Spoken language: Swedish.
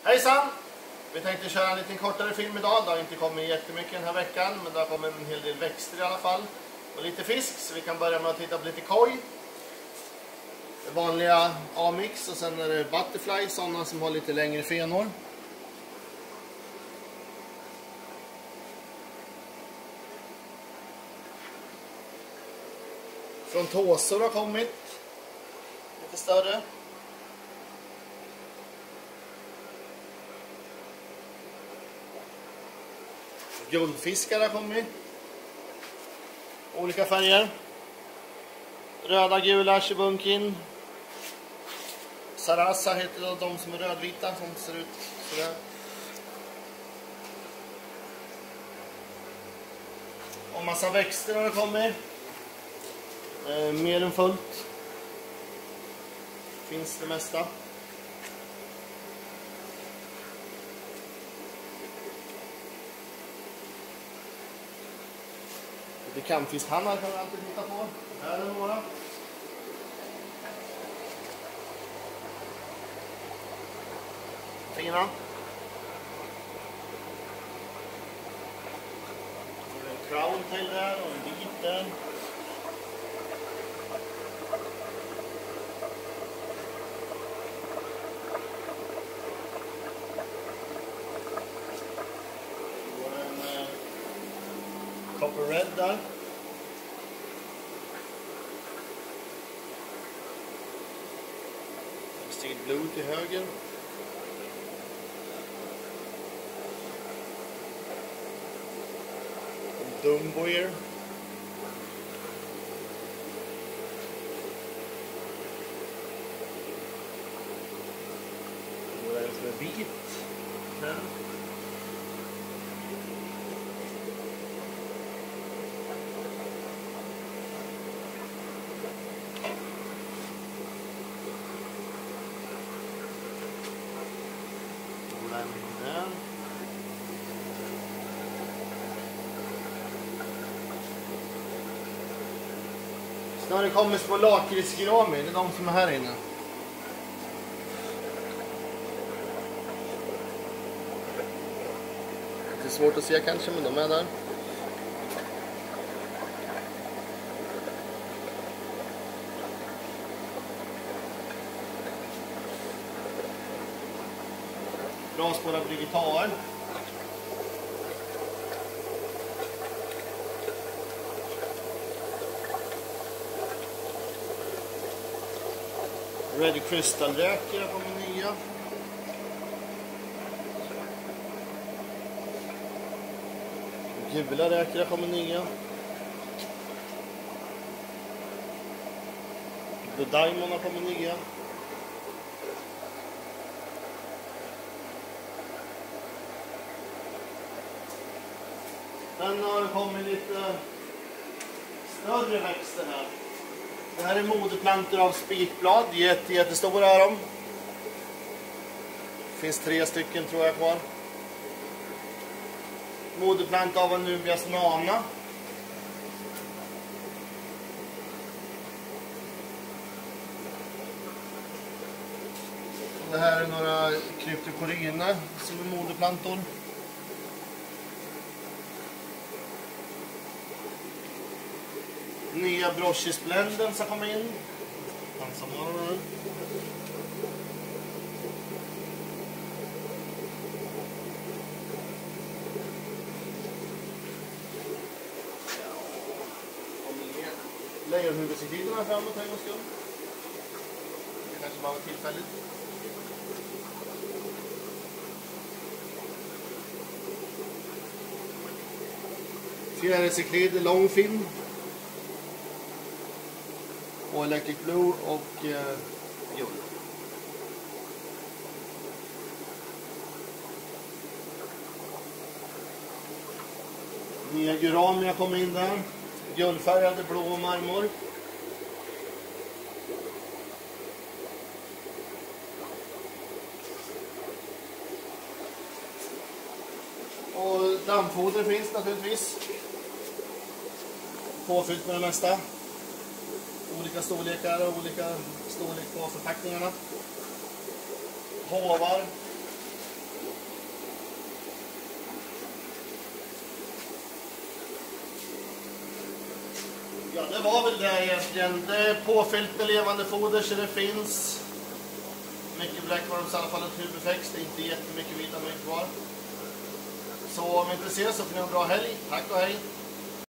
Hejsan! Vi tänkte köra en lite kortare film idag. Det har inte kommit jättemycket den här veckan, men det har kommit en hel del växter i alla fall. Och lite fisk, så vi kan börja med att titta på lite koi. Vanliga A-mix och sen är det butterfly, sådana som har lite längre fenor. Från tåsor har kommit lite större. Guldfiskar har kommit. Olika färger. Röda, gula, chibunkin. Sarasa heter det, de som är rödvita, som ser ut sådär. Och massa växter har det kommit. Mer än fullt. Finns det mesta. Lite kampfiskhannar kan man alltid titta på. Här är några. Fina. En crown tail där och en vit där. Copper red där. Steel blue till höger. En Dumboyer. Och en som är vit. Den. Sen har det kommit små lakritsgrami, det är de som är här inne. Det är svårt att se kanske, men de är där. Bra spår av brigitaer. Red Crystal-räkor har kommit nya. Gula räkor har kommit nya. The Diamond har kommit nya. Sen har det kommit lite större växter här. Det här är moderplantor av spikblad. Jättestora är de. Det finns 3 stycken tror jag kvar. Moderplanta av Anubias nana. Det här är några kryptokoriner som är moderplantor. Nya Broschisblenden som kommer in. Lejonhuvudsikliderna framåt en gång skull. Det kanske bara var tillfälligt. Fjärilciklid, långfin. Och Electric Blue och guld. Nya Guramia kom in där. Guldfärgade blå marmor. Och dammfoder finns naturligtvis. Påfyllt med det mesta. Olika storlekar och olika storlek på förpackningarna. Hovar. det var väl det egentligen. Det är påfyllt med levande foder så det finns mycket blackworms, i alla fall en tuberflex. Det är inte jättemycket vitamin kvar. Så om vi inte ses så får ni en bra helg. Tack och hej!